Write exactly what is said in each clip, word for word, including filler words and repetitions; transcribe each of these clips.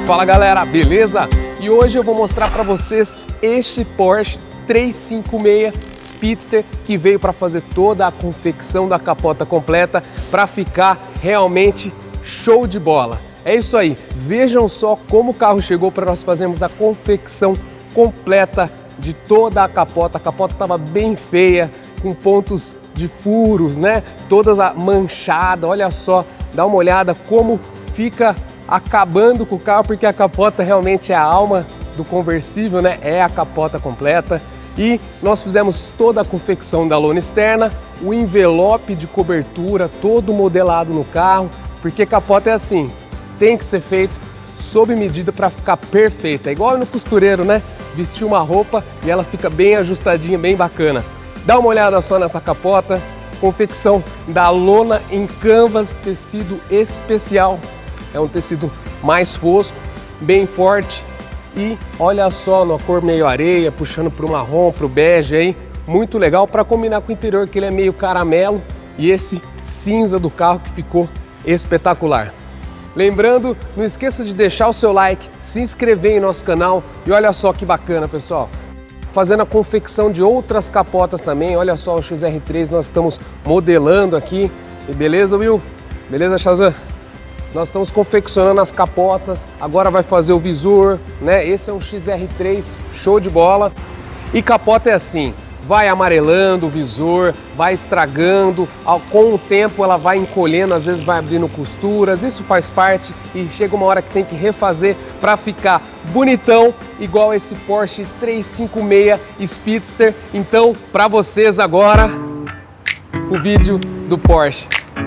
Fala galera, beleza? E hoje eu vou mostrar para vocês este Porsche trezentos e cinquenta e seis Speedster que veio para fazer toda a confecção da capota completa para ficar realmente show de bola. É isso aí, vejam só como o carro chegou para nós fazermos a confecção completa de toda a capota. A capota estava bem feia, com pontos de furos, né? Toda manchada, olha só, dá uma olhada como fica acabando com o carro, porque a capota realmente é a alma do conversível, né? É a capota completa. E nós fizemos toda a confecção da lona externa, o envelope de cobertura, todo modelado no carro, porque capota é assim, tem que ser feito sob medida para ficar perfeita. É igual no costureiro, né? Vestir uma roupa e ela fica bem ajustadinha, bem bacana. Dá uma olhada só nessa capota, confecção da lona em canvas, tecido especial. É um tecido mais fosco, bem forte e olha só na cor meio areia, puxando para o marrom, para o bege aí. Muito legal para combinar com o interior, que ele é meio caramelo, e esse cinza do carro que ficou espetacular. Lembrando, não esqueça de deixar o seu like, se inscrever em nosso canal e olha só que bacana, pessoal. Fazendo a confecção de outras capotas também, olha só o X R três nós estamos modelando aqui. E beleza, Will? Beleza, Shazam? Nós estamos confeccionando as capotas, agora vai fazer o visor, né? Esse é um X R três show de bola. E capota é assim, vai amarelando o visor, vai estragando, com o tempo ela vai encolhendo, às vezes vai abrindo costuras, isso faz parte e chega uma hora que tem que refazer para ficar bonitão, igual esse Porsche trezentos e cinquenta e seis Speedster. Então, para vocês agora, o vídeo do Porsche.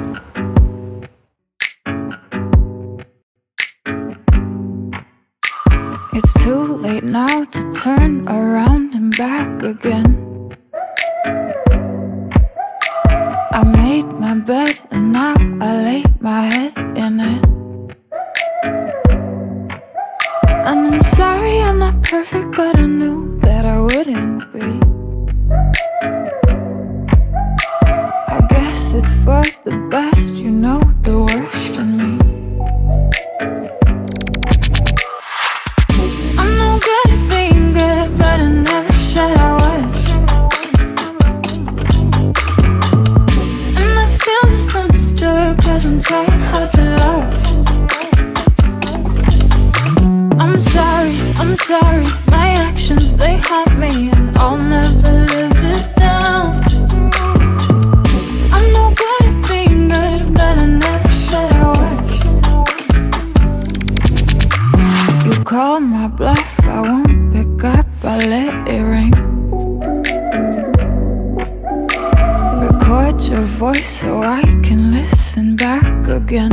It's too late now to turn around and back again. I made my bed and now I lay my head in it. And I'm sorry I'm not perfect, but I knew that I wouldn't be. I guess it's for the best, you know the worst in me. I'm no good at being good, but I never said I was. And I feel misunderstood, cause I'm trying hard to love. I'm sorry, I'm sorry, my actions, they haunt me, and I'll never live it down. I'm no good at being good, but I never said I was. You call my bluff, I won't pick up, I let it ring. Record your voice so I can listen back again.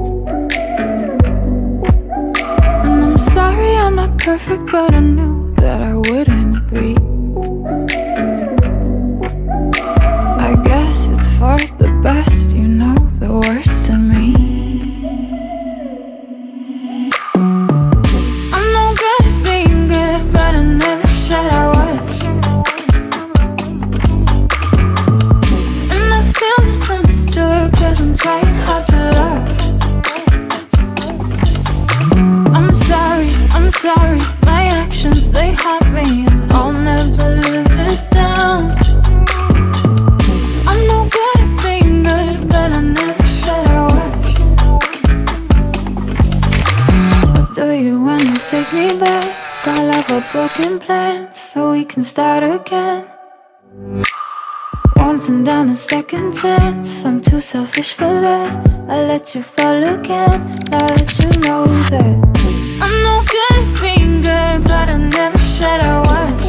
And I'm sorry I'm not perfect, but I knew that I wouldn't be. I guess it's for the best, you know the worst in me. I'm no good at being good, but I never said I was. And I feel misunderstood, cause I'm trying hard to love. I'm sorry, I'm sorry, my actions, they haunt me, and I'll never live it down. I'm no good at being good, but I never said I was. So do you wanna take me back? All of our broken plans, so we can start again. Won't turn down a second chance, I'm too selfish for that. I let you fall again, now that you know that. I'm no good at being good, but I never said I was.